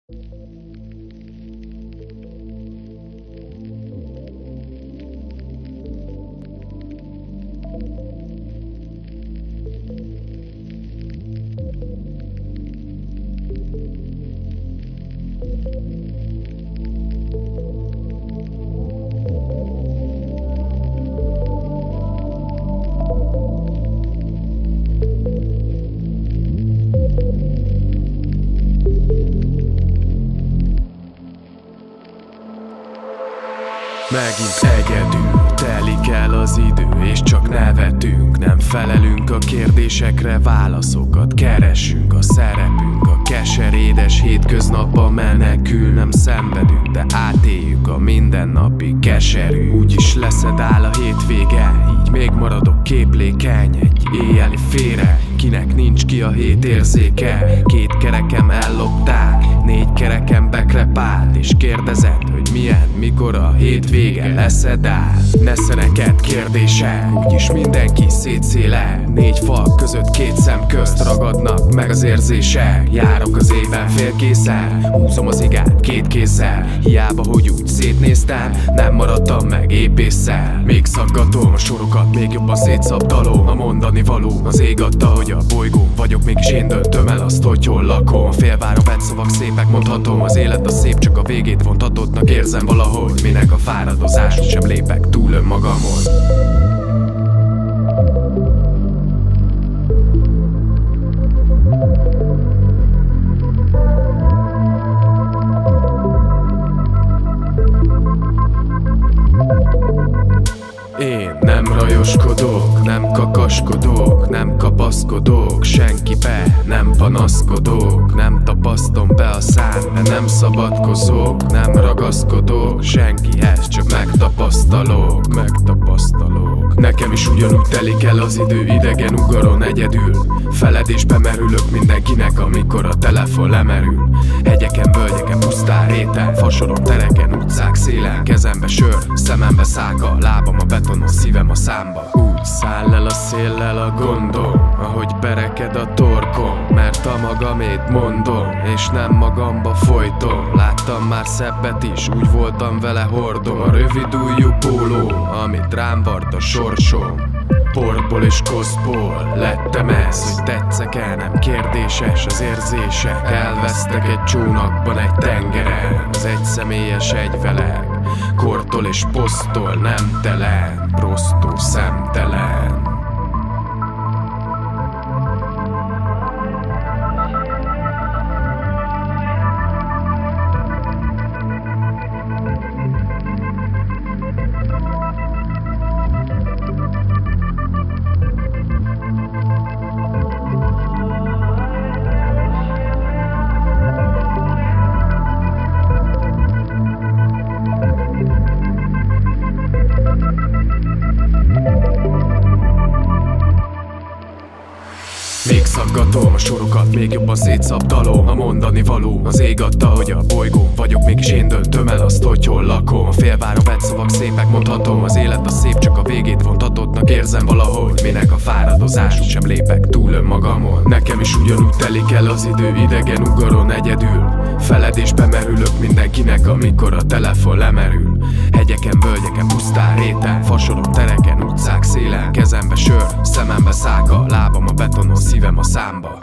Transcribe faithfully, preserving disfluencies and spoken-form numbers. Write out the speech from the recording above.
Megint egyedül telik el az idő, és csak nevetünk. Nem felelünk a kérdésekre, válaszokat keresünk. A szerepünk a keserédes hétköznapban menekül. Nem szenvedünk, de átéljük a mindennapi keserű. Úgyis leszedál a hétvége, így még maradok képlékeny. Egy éjjeli félre, kinek nincs ki a hét érzéke. Két kerekem ellopták, négy kerekem bekrepált, és kérdezed, hogy milyen, mikor a hétvége leszed át. Nesze neked kérdése, úgyis mindenki szétszéle. Négy fal között két szem közt ragadnak meg az érzések. Járok az éjben félkészen, húzom az igát két kézzel. Hiába, hogy úgy szétnéztem, nem maradtam meg épésszel. Még szaggatom a sorokat, még jobban szétszabdalom. A mondani való az ég adta, hogy a bolygón vagyok, mégis én döntöm el azt, hogy hol lakom. Félvára vett szavak szépek, mondhatom, az élet a szép, csak a végét vontatottnak érzem valahogy. Minek a fáradozás, sem lépek túl önmagamon. Én nem rajoskodok, nem kakaskodok, nem kapaszkodok senkibe, nem panaszkodok. Nem tapasztom be a szám, de nem szabadkozok. Nem ragaszkodok senkihez, csak megtapasztalok, megtapasztalok. Nekem is ugyanúgy telik el az idő, idegen ugaron egyedül. Feledésbe merülök mindenkinek, amikor a telefon lemerül. Hegyeken, völgyeken, pusztán réten, fasoron, tereken, utcák szélen. Kezembe sör, szemembe száka, lábam a betonon, szívem a számba. Úgy száll el a széllel a gondom, ahogy bereked a torkom. Mert a magamét mondom, és nem magamba folytom. Láttam már szebbet is, úgy voltam vele hordom. A rövid ujjú póló, amit rám vart a sorsom. Porból és koszból lettem ez, hogy tetszek-e, nem kérdéses az érzések. Elvesztek egy csónakban, egy tengeren, az egy személyes egyveleg. Kortól és posztól nem telen, prostó szemtelen. Még szaggatom a sorokat, még jobban szétszabdalom. A mondani való az ég adta, hogy a bolygón vagyok, mégis én döntöm el azt, hogy hol lakom. Félvára vett szavak szépek, mondhatom, az élet a szép, csak a végét vontatottnak érzem valahogy. Minek a fáradozás, sem lépek túl önmagamon. Nekem is ugyanúgy telik el az idő, idegen ugaron egyedül. Feledésbe merülök mindenkinek, amikor a telefon lemerül. Hegyeken, völgyeken, pusztán réten, fasoron, tereken, utcák szélen. Kezembe sör, szemembe száka, lábam a betonon, szívem a számba.